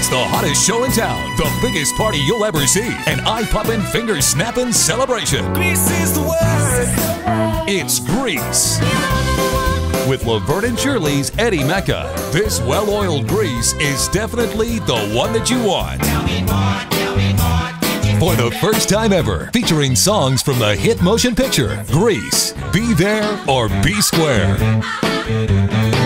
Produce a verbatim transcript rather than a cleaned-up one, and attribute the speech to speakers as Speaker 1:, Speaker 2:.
Speaker 1: It's the hottest show in town, the biggest party you'll ever see, an eye-poppin', finger-snappin' celebration.
Speaker 2: Grease is the word.
Speaker 1: It's Grease. With Laverne and Shirley's Eddie Mecca, this well-oiled Grease is definitely the one that you want.
Speaker 2: Tell me more, tell me more.
Speaker 1: For the first time ever, featuring songs from the hit motion picture, Grease, Be There or Be Square.